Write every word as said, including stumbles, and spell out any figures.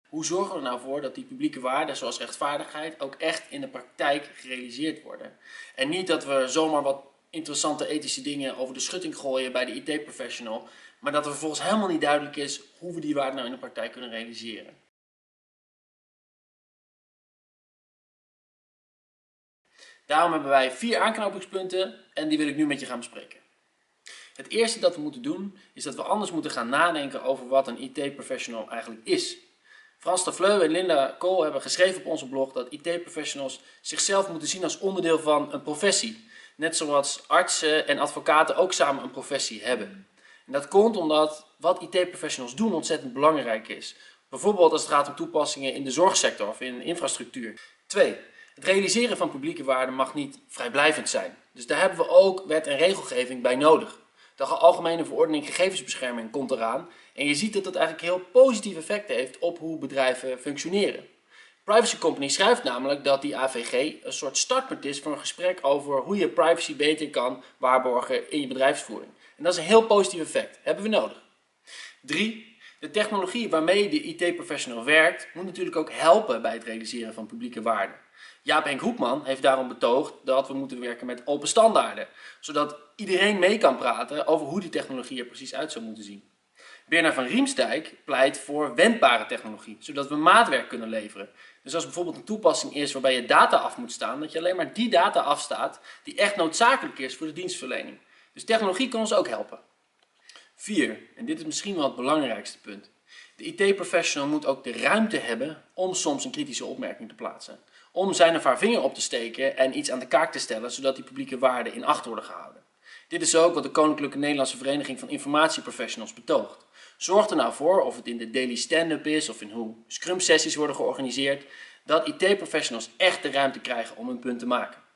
Hoe zorgen we er nou voor dat die publieke waarden zoals rechtvaardigheid ook echt in de praktijk gerealiseerd worden? En niet dat we zomaar wat interessante ethische dingen over de schutting gooien bij de I T-professional, maar dat er vervolgens helemaal niet duidelijk is hoe we die waarden nou in de praktijk kunnen realiseren. Daarom hebben wij vier aanknopingspunten en die wil ik nu met je gaan bespreken. Het eerste dat we moeten doen is dat we anders moeten gaan nadenken over wat een I T-professional eigenlijk is. Frans Tafleu en Linda Kool hebben geschreven op onze blog dat I T-professionals zichzelf moeten zien als onderdeel van een professie. Net zoals artsen en advocaten ook samen een professie hebben. En dat komt omdat wat I T-professionals doen ontzettend belangrijk is. Bijvoorbeeld als het gaat om toepassingen in de zorgsector of in infrastructuur. Twee, het realiseren van publieke waarden mag niet vrijblijvend zijn. Dus daar hebben we ook wet en regelgeving bij nodig. De Algemene Verordening Gegevensbescherming komt eraan en je ziet dat dat eigenlijk heel positief effect heeft op hoe bedrijven functioneren. Privacy Company schrijft namelijk dat die A V G een soort startpunt is voor een gesprek over hoe je privacy beter kan waarborgen in je bedrijfsvoering. En dat is een heel positief effect. Hebben we nodig. Drie, de technologie waarmee de I T-professional werkt moet natuurlijk ook helpen bij het realiseren van publieke waarden. Jaap Henk Hoekman heeft daarom betoogd dat we moeten werken met open standaarden, zodat iedereen mee kan praten over hoe die technologie er precies uit zou moeten zien. Bernard van Riemsdijk pleit voor wendbare technologie, zodat we maatwerk kunnen leveren. Dus als bijvoorbeeld een toepassing is waarbij je data af moet staan, dat je alleen maar die data afstaat die echt noodzakelijk is voor de dienstverlening. Dus technologie kan ons ook helpen. Vier, en dit is misschien wel het belangrijkste punt. De I T-professional moet ook de ruimte hebben om soms een kritische opmerking te plaatsen. Om zijn of haar vinger op te steken en iets aan de kaak te stellen, zodat die publieke waarden in acht worden gehouden. Dit is ook wat de Koninklijke Nederlandse Vereniging van Informatieprofessionals betoogt. Zorg er nou voor, of het in de daily stand-up is of in hoe scrum-sessies worden georganiseerd, dat I T-professionals echt de ruimte krijgen om hun punt te maken.